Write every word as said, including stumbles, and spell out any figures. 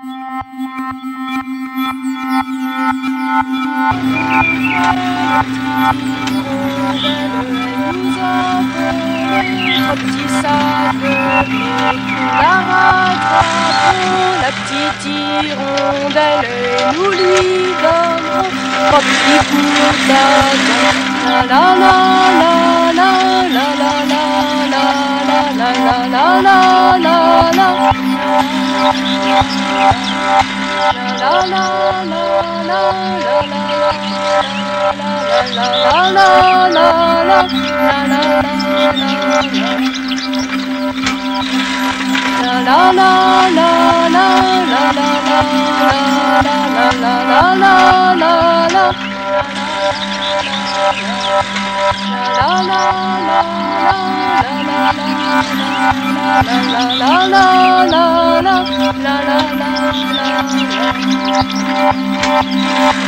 Petit sable, la rattrapons, la petite hirondelle, et nous lui donnerons trois petits coups d'âne. La la la la la la la la la la la la la la la. La la la la la la la la la la la la.